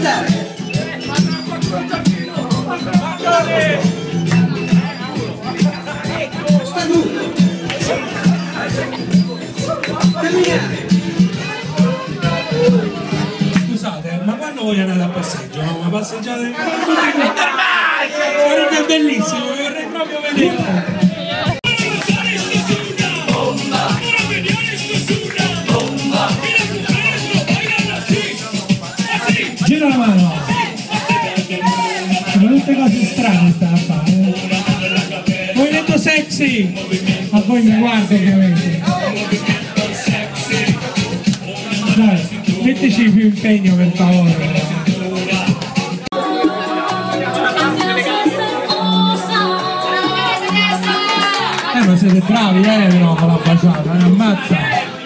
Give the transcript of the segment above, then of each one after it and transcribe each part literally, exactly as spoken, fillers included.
Scusate, ma quando voi andate a passeggio, no? Ma passeggiate? Sarebbe bellissimo, vorrei proprio vedere. Gira la mano. Sono tutte cose strane sta a fare. Movimento sexy. A voi mi guardo ovviamente. Dai, mettici più impegno per favore. Eh ma siete bravi eh però con la baciata, eh, ammazza.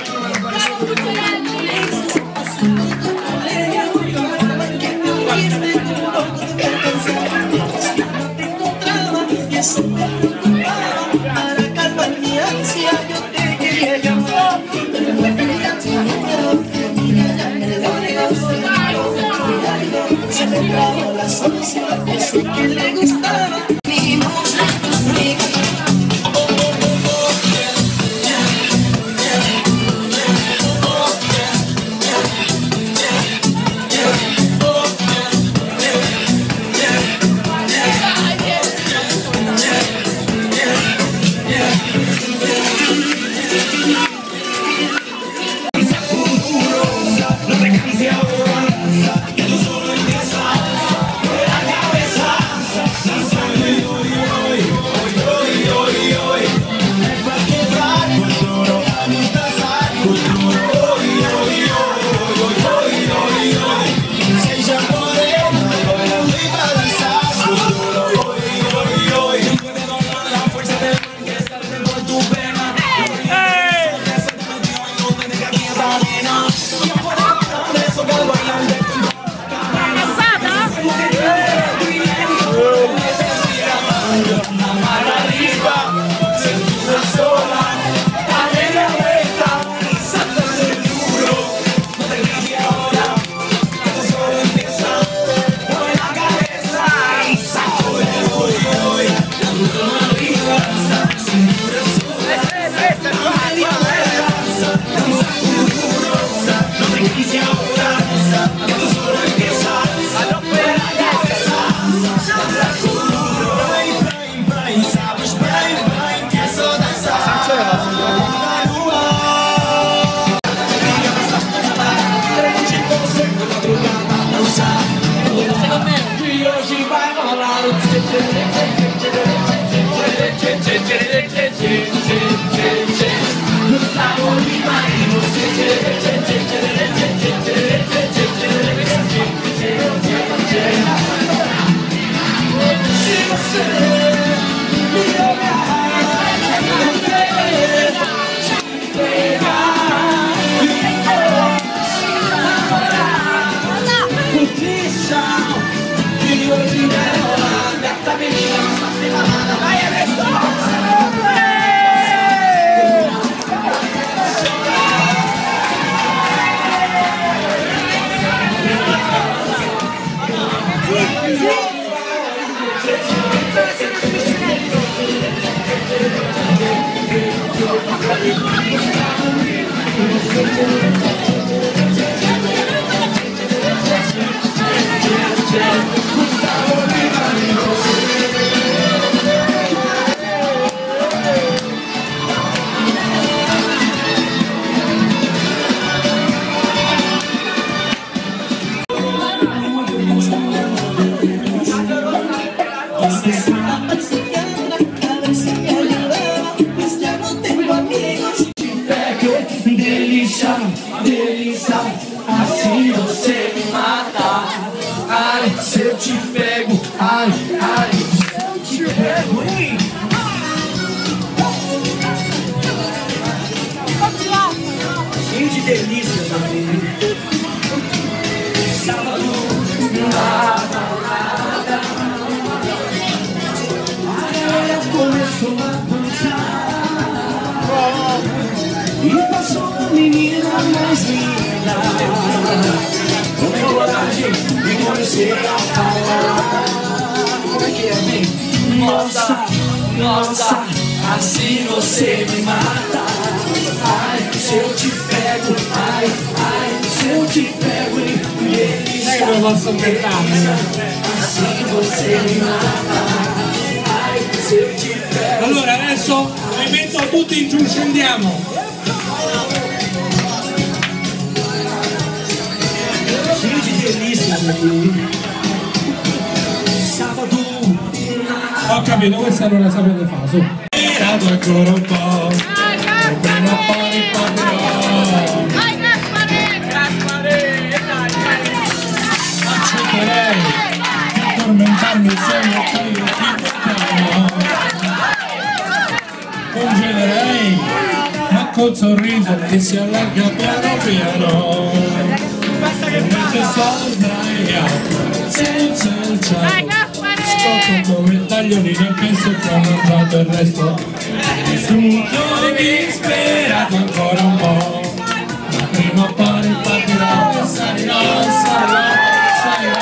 Para calmar mi ansia yo te quería llamar. Se me trajo la solución, eso que le gustaba. Delícia, delícia, assim você me mata. Ai, se eu te pego, ai, ai, se eu te pego, hein? Cheio de delícia também. Sábado, nada, nada. A galera começou a dançar. E passou uma menina mais linda, com coragem e com nossa, assim você me mata. Ai, se eu te pego, ai, ai, se eu te pego e delícia. Non posso cantare. Assim você me mata. Ai, se eu te pego. Allora adesso vi metto tutti in giù, scendiamo. Cheio de delícia, sábado. Ho capito, questa non la sapete fare, su. Tirato ancora un po', un prima o poi ripartirò. Vai Gaspare! Gaspare! Accetterei di tormentarmi se non c'è io ti portavo. Congelerei, ma col sorriso che si allarga piano piano. Invece sono sdraiato, senza il ciao. Scotto come il tagliolino e penso che ho mangiato il resto. Nessuno disperato ancora un po', ma prima o poi ripartirò. Salirò, salirò, salirò,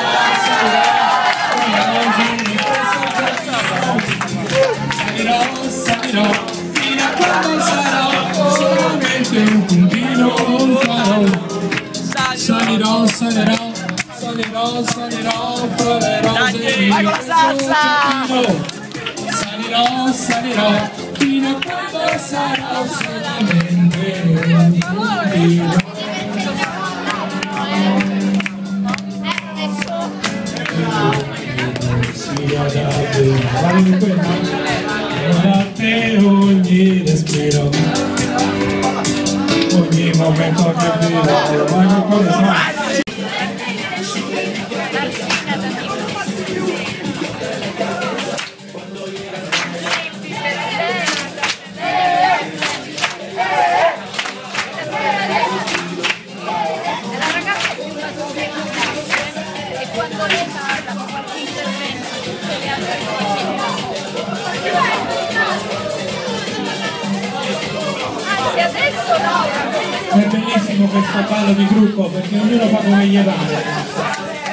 salirò, salirò, salirò, fino a quando sarò solamente un puntino, un faro. Salirò, salirò, salirò, salirò, fra le rose. Vai con la salsa! Salirò, salirò, fino a quando sarò solamente un puntino. Sia da te, guardi quella, da te ogni respiro, ogni momento che vivo, vai con quella. È bellissimo questo ballo di gruppo perché ognuno fa come gli pare.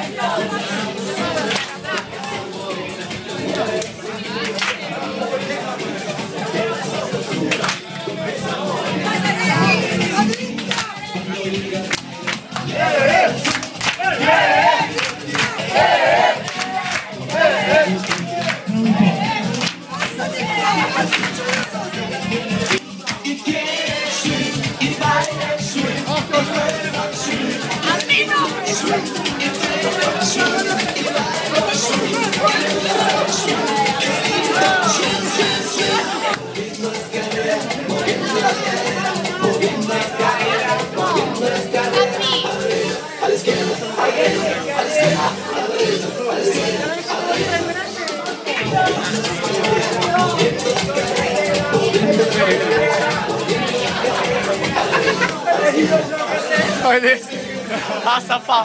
Basta fa!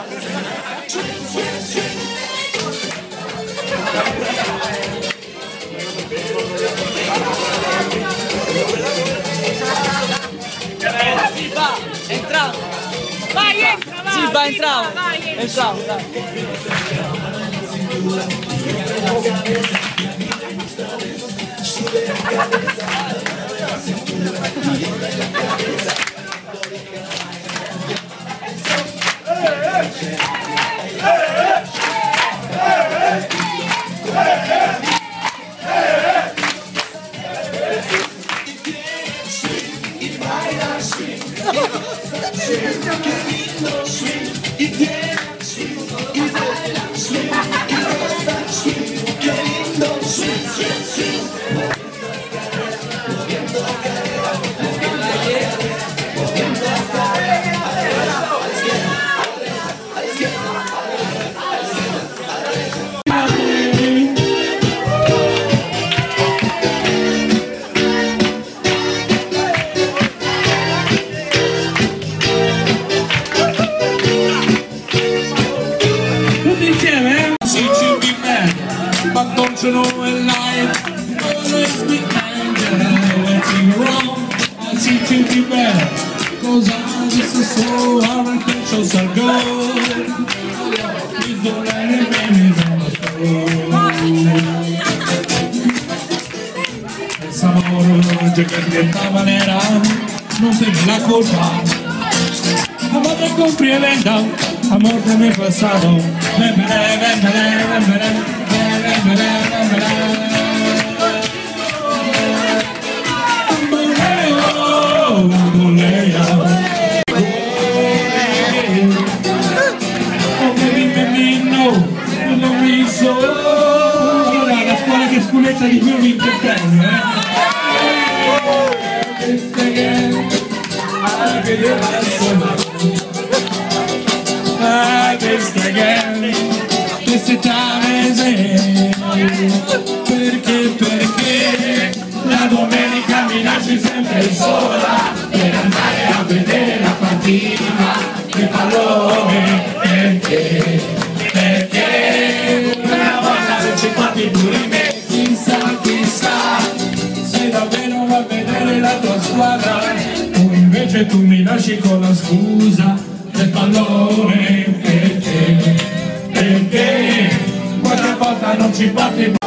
Si va, entramo! Vai, entra, vai! Si va, entramo! Entramo, dai! But don't you know in life, always be kind and letting you wrong. I see you be bad, cause I just so our intentions are good. Please don't let it make me on the floor. noche que estaba nera, no sé ni la culpa. Amor te compré venta, amor de mi pasado. Ven, ven, ven, ven, ven, ven, ven, ven, ven, ven. Bamboleo, oh baby, baby, no, non mi so. Allora, la scuola che sculetta di più mi interprende, eh? Ah, questa again, questa time is in. Perché, perché la domenica mi lasci sempre sola per andare a vedere la partita di pallone. Perché, perché una volta se ci porti pure me, chissà, chissà se davvero va a vedere la tua squadra o invece tu mi lasci con la scusa del pallone. Perché, perché qualche volta non ci porti pure.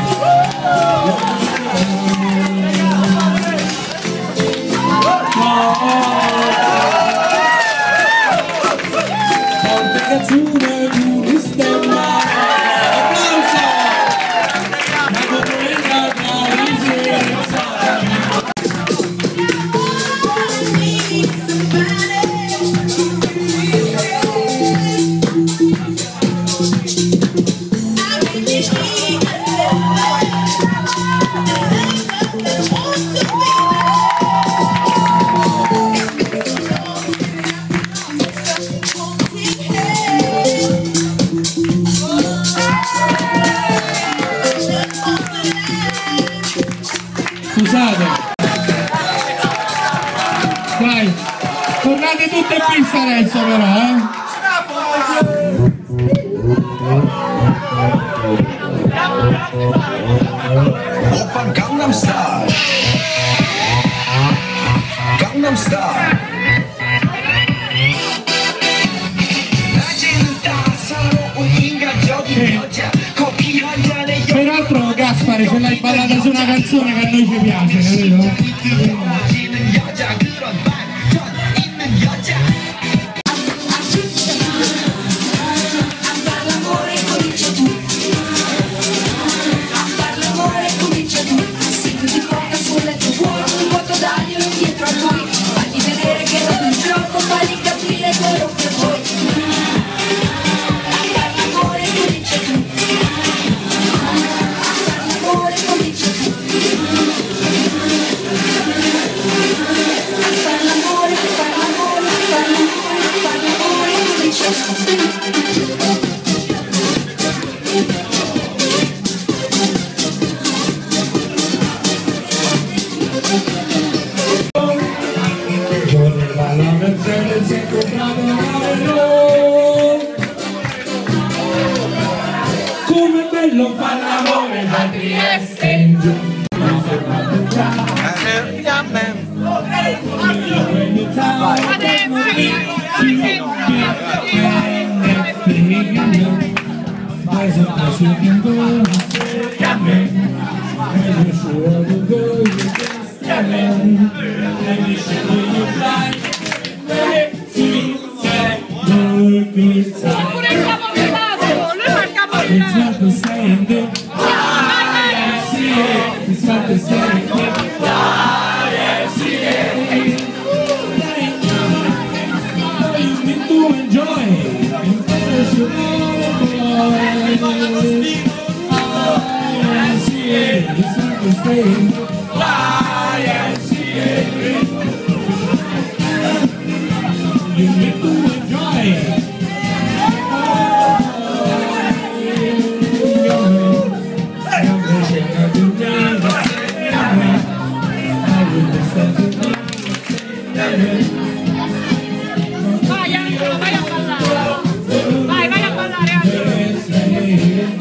Scusate, dai, tornate tutte in pista adesso però, eh? Oppa Gangnam Style, Gangnam Style. Peraltro Gaspare ce l'hai ballata su una canzone che a noi ci piace, capito? Come bello fa l'amore da Trieste in giù. It's not the same thing. I see it. It's not the same thing. I see it. You need to enjoy it. I see it. It's not the same. I see it. You need to enjoy it. Vai Angelo, vai a ballare! Vai, vai a ballare Angelo!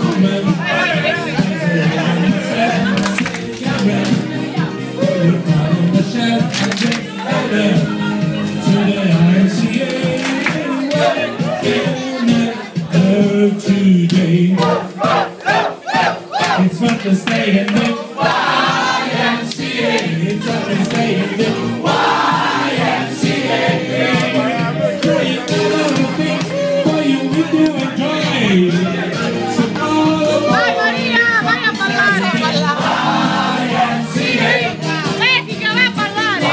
It's fun to stay and live. Y M C A. it's always saying this Y M C A. You never think what you will do enjoy. So all about Vai Maria, vai a ballare! Y M C A. Etica, vai a ballare!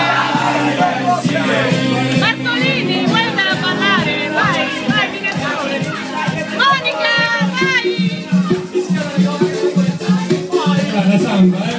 Bartolini, vuoi andare a ballare? Vai, vai, mica sole! Monica, vai! La samba, eh?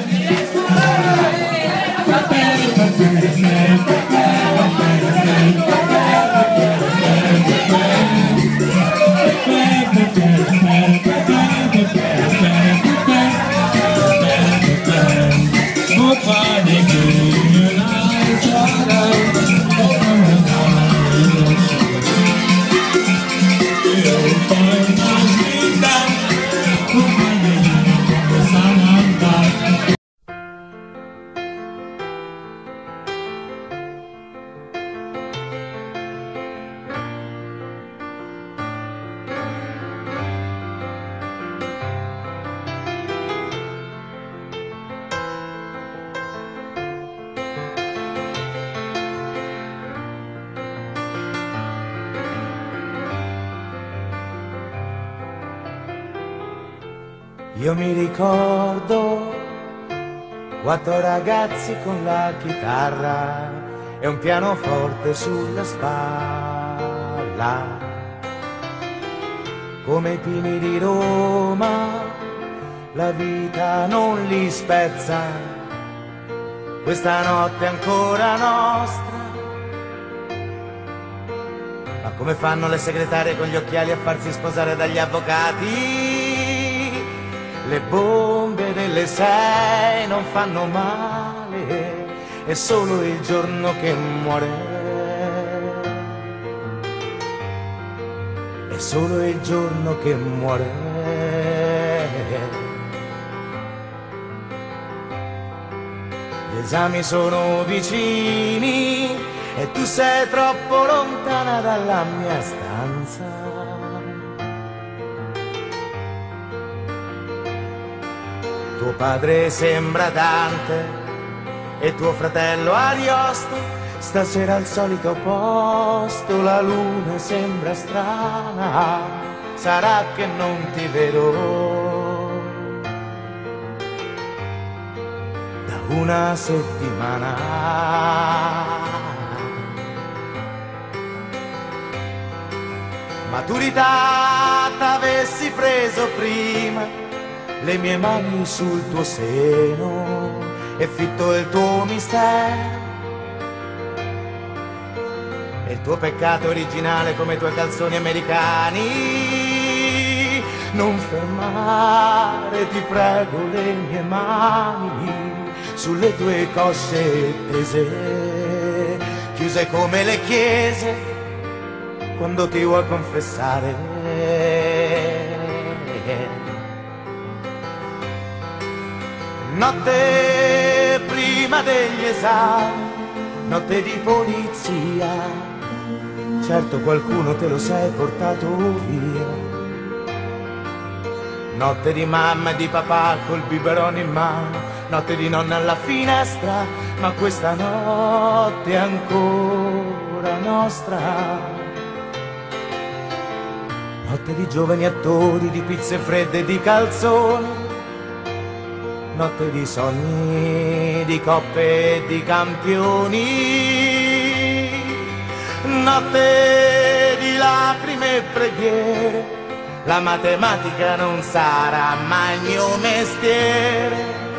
Io mi ricordo quattro ragazzi con la chitarra e un pianoforte sulla spalla. Come i pini di Roma, la vita non li spezza, questa notte è ancora nostra. Ma come fanno le segretarie con gli occhiali a farsi sposare dagli avvocati? Le bombe delle sei non fanno male, è solo il giorno che muore. È solo il giorno che muore. Gli esami sono vicini e tu sei troppo lontana dalla mia stanza. Tuo padre sembra Dante e tuo fratello Ariosto, stasera al solito posto, la luna sembra strana, sarà che non ti vedo da una settimana. Maturità t'avessi preso prima, le mie mani sul tuo seno e fitto il tuo mistero e il tuo peccato originale come i tuoi calzoni americani. Non fermare, ti prego, le mie mani sulle tue cosce tese, chiuse come le chiese quando ti vuoi confessare. Notte prima degli esami, notte di polizia, certo qualcuno te lo sei portato via. Notte di mamma e di papà col biberone in mano, notte di nonna alla finestra, ma questa notte è ancora nostra. Notte di giovani attori, di pizze fredde e di calzoni, notte di sogni, di coppe e di campioni, notte di lacrime e preghiere, la matematica non sarà mai il mio mestiere.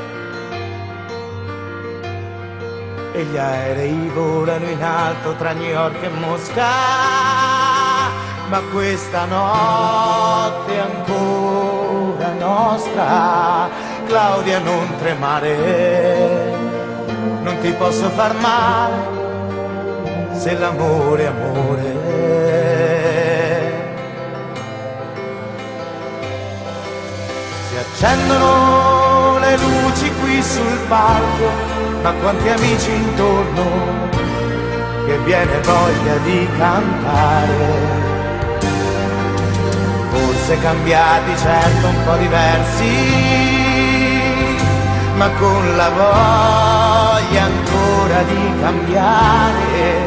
E gli aerei volano in alto tra New York e Mosca, ma questa notte è ancora nostra. Claudia, non tremare, non ti posso far male se l'amore è amore. Si accendono le luci qui sul palco, ma quanti amici intorno che viene voglia di cantare. Forse cambiati, certo un po' diversi, ma con la voglia ancora di cambiare.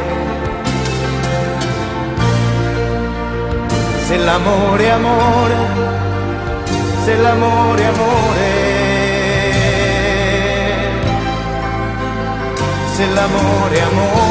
Se l'amore è amore, se l'amore è amore, se l'amore è amore.